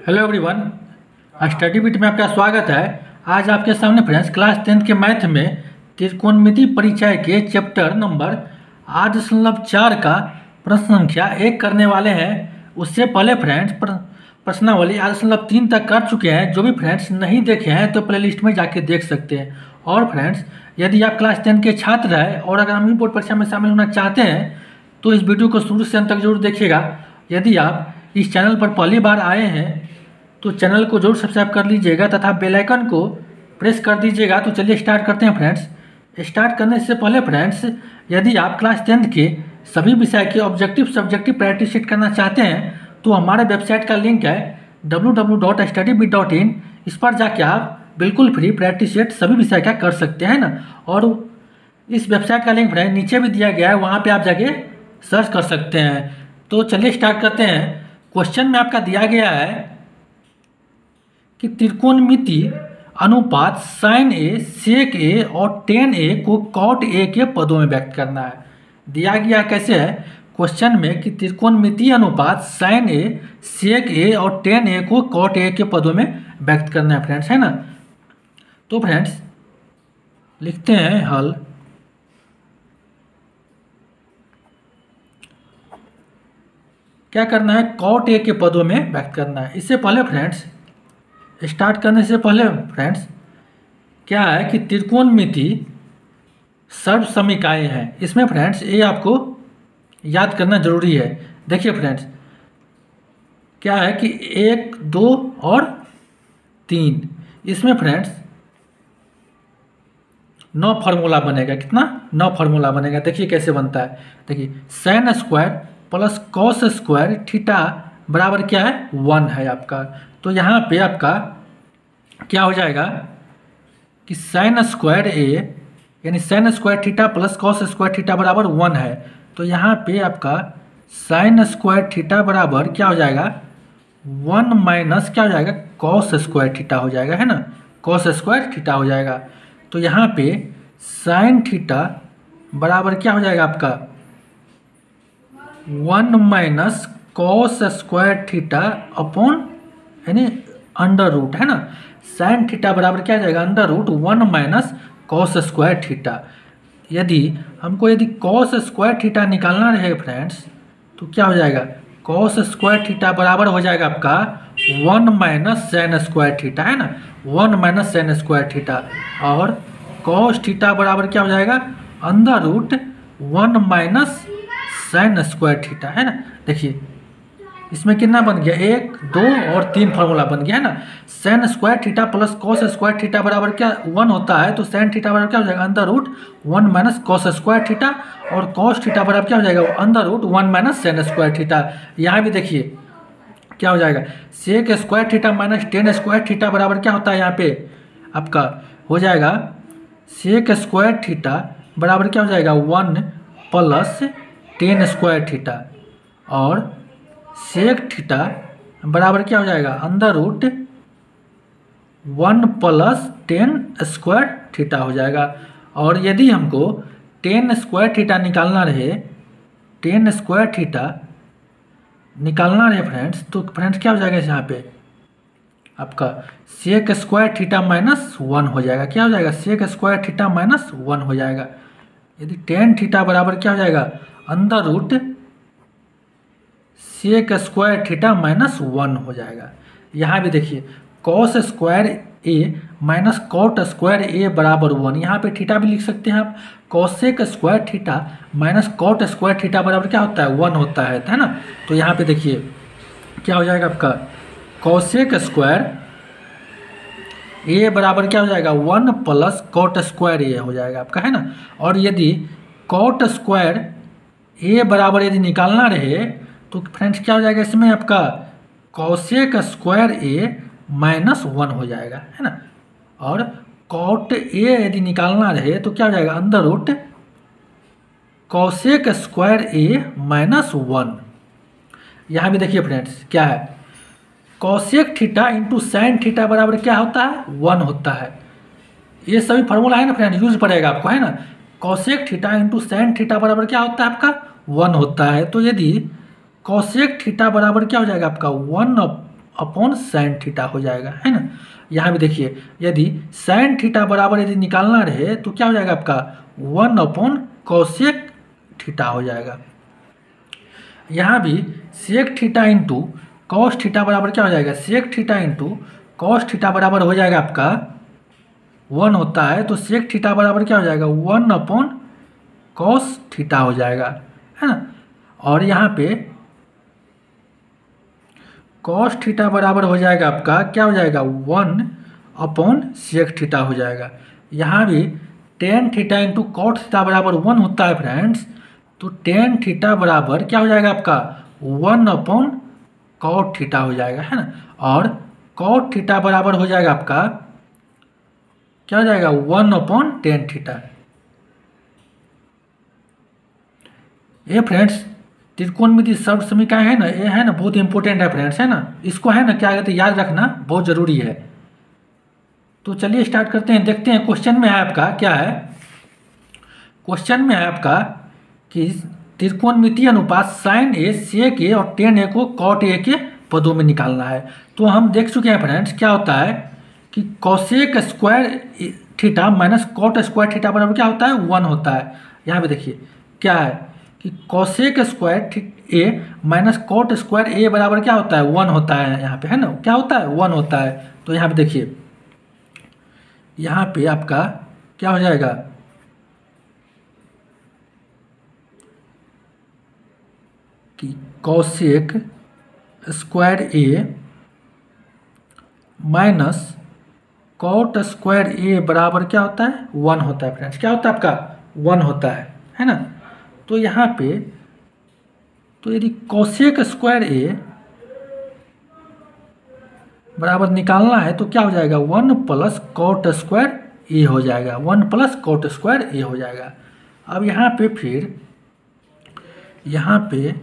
Hello everyone, study bit में आपका स्वागत है। आज आपके सामने फ्रेंड्स क्लास 10th के मैथ में त्रिकोणमिति परिचय के चैप्टर नंबर 8.4 का प्रश्न संख्या 1 करने वाले हैं। उससे पहले फ्रेंड्स प्रश्नावली 8.3 तक कर चुके हैं। जो भी फ्रेंड्स नहीं देखे हैं तो प्लेलिस्ट में जाके देख सकते हैं। और फ्रेंड्स यदि आप क्लास 10 के छात्र हैं और अगर हम बोर्ड परीक्षा में शामिल होना चाहते हैं तो इस वीडियो को शुरू से अंत तक जरूर देखिएगा। यदि आप इस चैनल पर पहली बार आए हैं तो चैनल को जरूर सब्सक्राइब कर लीजिएगा तथा बेल आइकन को प्रेस कर दीजिएगा। तो चलिए स्टार्ट करते हैं फ्रेंड्स। स्टार्ट करने से पहले फ्रेंड्स यदि आप क्लास 10th के सभी विषय के ऑब्जेक्टिव सब्जेक्टिव प्रैक्टिस शीट करना चाहते हैं तो हमारे वेबसाइट का लिंक है www.studybit.in। इस पर जाके आप बिल्कुल फ्री प्रैक्टिस शीट सभी विषय का कर सकते हैं ना। और इस वेबसाइट का लिंक फ्रेंड नीचे भी दिया गया है, वहाँ पर आप जाके सर्च कर सकते हैं। तो चलिए स्टार्ट करते हैं। क्वेश्चन में आपका दिया गया है कि त्रिकोणमिति अनुपात sin a, sec a और tan a को cot a के पदों में व्यक्त करना है। दिया गया कैसे है क्वेश्चन में कि त्रिकोणमिति अनुपात sin a, sec a और tan a को cot a के पदों में व्यक्त करना है फ्रेंड्स, है ना। तो फ्रेंड्स लिखते हैं हल। क्या करना है, cot a के पदों में व्यक्त करना है। इससे पहले फ्रेंड्स स्टार्ट करने से पहले फ्रेंड्स क्या है कि त्रिकोणमिति सर्वसमीकाएँ हैं। इसमें फ्रेंड्स ये आपको याद करना जरूरी है। देखिए फ्रेंड्स क्या है कि 1, 2 और 3, इसमें फ्रेंड्स 9 फार्मूला बनेगा। कितना? 9 फार्मूला बनेगा। देखिए कैसे बनता है। देखिए sin square plus cos square theta बराबर क्या है 1 है आपका। तो यहाँ पे आपका क्या हो जाएगा कि sin स्क्वायर a यानी sin square theta plus cos square theta बराबर 1 है। तो यहाँ पे आपका sin स्क्वायर थीटा बराबर क्या हो जाएगा 1 माइनस क्या हो जाएगा cos स्क्वायर थीटा हो जाएगा, है ना। cos स्क्वायर थीटा हो जाएगा। तो यहाँ पे sin थीटा बराबर क्या हो जाएगा आपका 1 minus cos square theta upon यानी अंडर रूट, है ना। sin थीटा बराबर क्या आ जाएगा under root 1 minus cos square theta. यदि हमको cos स्क्वायर थीटा निकालना रहे फ्रेंड्स तो क्या हो जाएगा cos स्क्वायर थीटा बराबर हो जाएगा आपका 1 माइनस sin स्क्वायर थीटा, है ना। 1 माइनस sin स्क्वायर थीटा और cos थीटा बराबर क्या हो जाएगा under root 1 minus sin square theta, है ना। देखिए इसमें कितना बन गया 1, 2 और 3 फार्मूला बन गया, है ना। sin square theta plus cos square theta बराबर क्या 1 होता है। तो sin थीटा बराबर क्या हो जाएगा under root 1 minus cos square theta और cos थीटा बराबर क्या हो जाएगा under root 1 minus sin square theta. यहाँ भी देखिए क्या हो जाएगा sec square theta minus tan square theta बराबर क्या होता है यहाँ पे आपका हो जाएगा sec स्क्वायर थीटा बराबर क्या हो जाएगा 1 प्लस tan स्क्वायर थीटा और सेक थीटा बराबर क्या हो जाएगा under root 1 plus tan square theta हो जाएगा। और यदि हमको tan स्क्वायर थीटा निकालना रहे फ्रेंड्स तो फ्रेंड्स क्या हो जाएगा यहाँ पे आपका सेक स्क्वायर थीटा माइनस 1 हो जाएगा। क्या हो जाएगा सेक स्क्वायर थीटा माइनस 1 हो जाएगा। यदि tan थीटा बराबर क्या हो जाएगा under root sec square theta minus 1 हो जाएगा। यहाँ भी देखिए cos square a minus cot square a बराबर 1। यहाँ पे थीटा भी लिख सकते हैं आप। cosec square theta minus cot square theta बराबर क्या होता है 1 होता है ना। तो यहाँ पे देखिए क्या हो जाएगा आपका cosec स्क्वायर a बराबर क्या हो जाएगा 1 प्लस cot स्क्वायर a हो जाएगा आपका, है ना। और यदि cot स्क्वायर a बराबर यदि निकालना रहे तो फ्रेंड्स क्या हो जाएगा इसमें आपका cosec स्क्वायर a माइनस 1 हो जाएगा, है ना। और cot a यदि निकालना रहे तो क्या हो जाएगा under root cosec square a minus 1। यहाँ भी देखिए फ्रेंड्स क्या है cosec theta into sin theta बराबर क्या होता है 1 होता है। ये सभी फार्मूला है ना फ्रेंड्स यूज पड़ेगा आपको, है ना। cosec theta into sin theta बराबर क्या होता है आपका 1 होता है। तो यदि cosec थीटा बराबर क्या हो जाएगा आपका 1 अपॉन साइन थीटा हो जाएगा, है ना। यहाँ भी देखिए, यदि साइन थीटा बराबर यदि निकालना रहे तो क्या हो जाएगा आपका 1 अपॉन कोसेक थीटा हो जाएगा। यहाँ भी sec theta into cos theta बराबर क्या हो जाएगा, sec theta into cos theta बराबर हो जाएगा आपका 1 होता है, तो सेक थीटा बराबर क्या हो जाएगा 1 अपॉन कॉस थीटा हो जाएगा, है ना। और यहाँ पे कॉस थीटा बराबर हो जाएगा आपका क्या हो जाएगा 1 अपॉन सेक थीटा हो जाएगा। यहाँ भी tan theta into cot theta बराबर 1 होता है फ्रेंड्स, तो टेन थीटा बराबर क्या हो जाएगा आपका 1 अपॉन कॉट थीटा हो जाएगा, है ना। और कॉट थीटा बराबर हो जाएगा आपका क्या हो जाएगा 1 अपॉन टेन थीटा। ये फ्रेंड्स त्रिकोणमिति सर्व समीकरण है ना, ये है ना बहुत इंपॉर्टेंट है फ्रेंड्स, है ना। इसको है ना क्या कहते हैं याद रखना बहुत ज़रूरी है। तो चलिए स्टार्ट करते हैं, देखते हैं क्वेश्चन में है आपका क्या है। क्वेश्चन में है आपका कि त्रिकोणमितीय अनुपात साइन ए सेक ए और टेन ए को कॉट ए के पदों में निकालना है। तो हम देख चुके हैं फ्रेंड्स क्या होता है कि cosec square theta minus cot square theta बराबर क्या होता है 1 होता है। यहाँ पे देखिए क्या है कि cosec square A minus cot square A बराबर क्या होता है 1 होता है, यहाँ पे है ना क्या होता है 1 होता है। तो यहाँ पे देखिए यहाँ पे आपका क्या हो जाएगा कि cosec square A minus cot square A बराबर क्या होता है 1 होता है फ्रेंड्स, क्या होता है आपका 1 होता है ना। तो यहाँ पे तो यदि कॉसेक स्क्वायर ए बराबर निकालना है तो क्या हो जाएगा 1 प्लस कॉट स्क्वायर ए हो जाएगा, 1 प्लस कॉट स्क्वायर ए हो जाएगा। अब यहाँ पे फिर यहाँ पे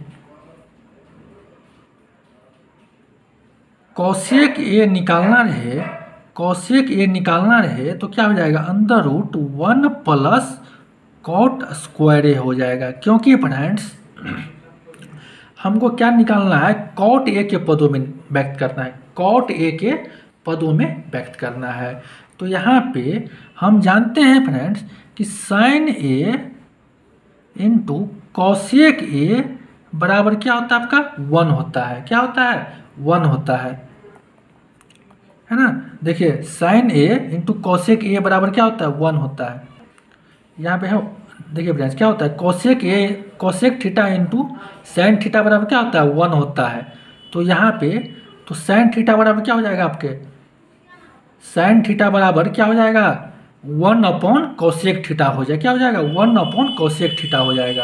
कॉसेक ए निकालना रहे, कॉसेक ए निकालना रहे तो क्या हो जाएगा under root 1 plus cot square A हो जाएगा। क्योंकि फ्रेंड्स हमको क्या निकालना है कॉट ए के पदों में व्यक्त करना है, कॉट ए के पदों में व्यक्त करना है। तो यहाँ पे हम जानते हैं फ्रेंड्स कि sine A into cosec A बराबर क्या होता है आपका 1 होता है, क्या होता है 1 होता है ना। देखिए sine A into cosec A बराबर क्या होता है 1 होता है। यहाँ पे है देखिए फ्रेंड्स क्या होता है cosec A cosec theta into sine theta बराबर क्या होता है 1 होता है। तो यहाँ पे तो साइन थीटा बराबर क्या हो जाएगा आपके साइन थीटा बराबर क्या हो जाएगा 1 अपॉन कॉसेक थीटा हो जाएगा, क्या हो जाएगा 1 अपॉन कॉसेक थीटा हो जाएगा।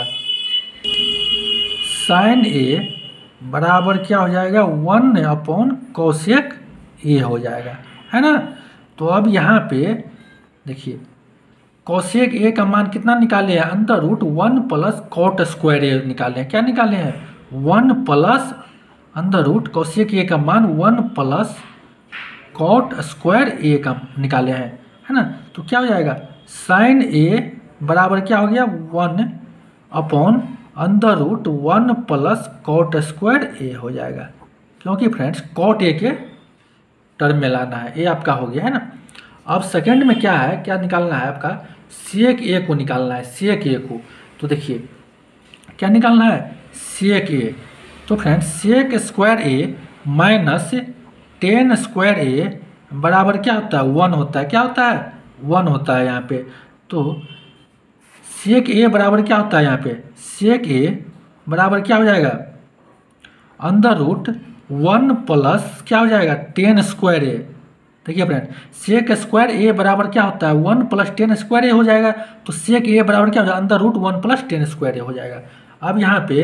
साइन ए बराबर क्या हो जाएगा 1 अपॉन कॉसेक ए हो जाएगा, है ना। तो अब यहाँ पे देखिए कॉसेक ए का मान कितना निकाले हैं under root 1 plus cot square A निकाले हैं, क्या निकाले हैं 1 plus under root cosec A का मान 1 प्लस कॉट स्क्वायर ए का निकाले हैं, है ना। तो क्या हो जाएगा साइन ए बराबर क्या हो गया 1 upon under root 1 plus cot square A हो जाएगा। क्योंकि फ्रेंड्स कॉट ए के टर्म में लाना है, ये आपका हो गया है ना। अब सेकंड में क्या है क्या निकालना है आपका सेक ए को निकालना है, सेक ए को। तो देखिए क्या निकालना है सेक ए। तो friends sec square A minus tan square A बराबर क्या होता है 1 होता है, क्या होता है 1 होता है यहाँ पे। तो सेक ए बराबर क्या होता है यहाँ पे सेक ए बराबर क्या हो जाएगा अंडर रूट 1 प्लस क्या हो जाएगा टेन स्क्वायर ए। देखिए फ्रेंड सेक स्क्वायर ए बराबर क्या होता है 1 प्लस टेन स्क्वायर ए हो जाएगा। तो सेक ए बराबर क्या हो जाएगा under root 1 plus tan square A हो जाएगा। अब यहाँ पे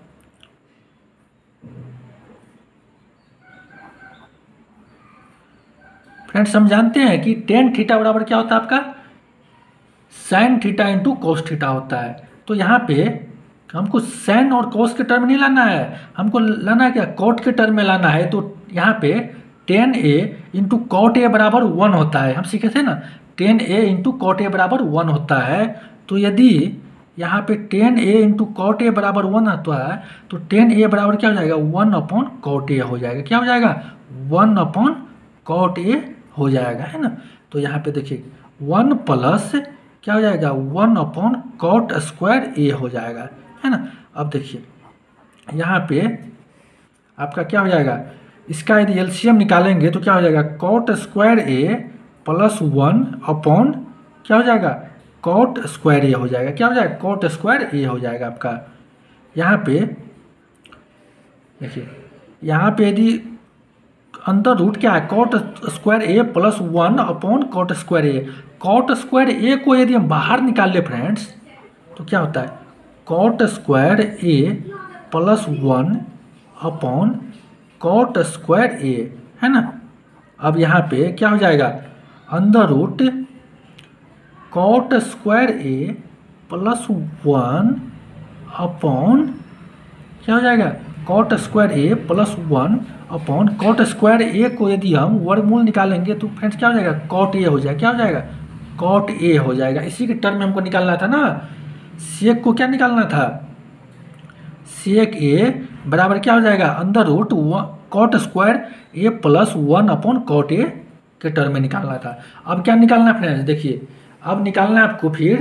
फ्रेंड्स हम जानते हैं कि टेन थीटा बराबर क्या होता है आपका sine theta into cos theta होता है। तो यहाँ पे हमको साइन और कोस के टर्म नहीं लाना है, हमको लाना है क्या कॉट के टर्म में लाना है। तो यहाँ पे tan A into cot A बराबर 1 होता है, हम सीखे थे ना tan A into cot A बराबर 1 होता है। तो यदि यहाँ पे 10a इंटू कॉट ए बराबर 1 आता है, तो 10a बराबर क्या हो जाएगा 1 अपॉन कॉट ए हो जाएगा। क्या हो जाएगा 1 अपॉन कॉट ए हो जाएगा, है ना। तो यहाँ पे देखिए 1 प्लस क्या हो जाएगा 1 अपॉन कॉट स्क्वायर ए हो जाएगा, है ना। अब देखिए यहाँ पे आपका क्या हो जाएगा, इसका यदि एलसीएम निकालेंगे तो क्या हो जाएगा cot square A plus 1 upon क्या हो जाएगा कॉट स्क्वायर ए हो जाएगा। क्या हो जाएगा कॉट स्क्वायर ए हो जाएगा आपका। यहाँ पे देखिए यहाँ पे यदि अंदर रूट क्या है cot square A plus 1 upon cot square A. Cot square A को यदि हम बाहर निकाल ले फ्रेंड्स तो क्या होता है cot square A plus 1 upon cot square A, है ना। अब यहाँ पे क्या हो जाएगा अंदर root cot square A plus 1 upon क्या हो जाएगा cot square A plus 1 upon cot square A को यदि हम वर्गमूल निकालेंगे तो फ्रेंड्स क्या हो जाएगा कॉट ए हो जाएगा। क्या हो जाएगा कॉट ए हो जाएगा। इसी के टर्म में हमको निकालना था ना, सेक को क्या निकालना था सेक ए बराबर क्या हो जाएगा अंदर root cot square A plus 1 upon cot A के टर्म में निकालना था। अब क्या निकालना है फ्रेंड्स, देखिए अब निकालना है आपको फिर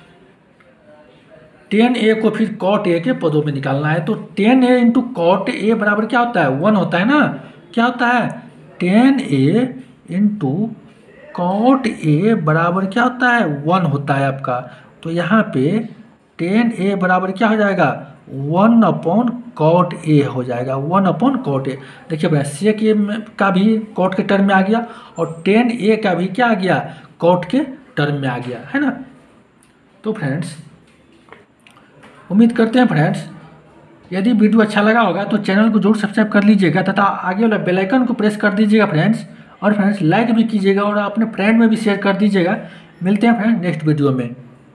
10a को फिर कॉट ए के पदों में निकालना है। तो 10a इंटू कॉट ए बराबर क्या होता है 1 होता है ना। क्या होता है 10a इंटू कॉट ए बराबर क्या होता है 1 होता है आपका। तो यहाँ पे 10a बराबर क्या हो जाएगा 1 अपॉन कॉट ए हो जाएगा, 1 अपॉन कॉट ए। देखिए भाई सेक ए का भी कॉट के टर्म में आ गया और 10a का भी क्या आ गया कॉट के टर्म में आ गया, है ना। तो फ्रेंड्स उम्मीद करते हैं फ्रेंड्स यदि वीडियो अच्छा लगा होगा तो चैनल को जरूर सब्सक्राइब कर लीजिएगा तथा आगे वाला बेल आइकन को प्रेस कर दीजिएगा फ्रेंड्स। और फ्रेंड्स लाइक भी कीजिएगा और अपने फ्रेंड में भी शेयर कर दीजिएगा। मिलते हैं फ्रेंड्स नेक्स्ट वीडियो में।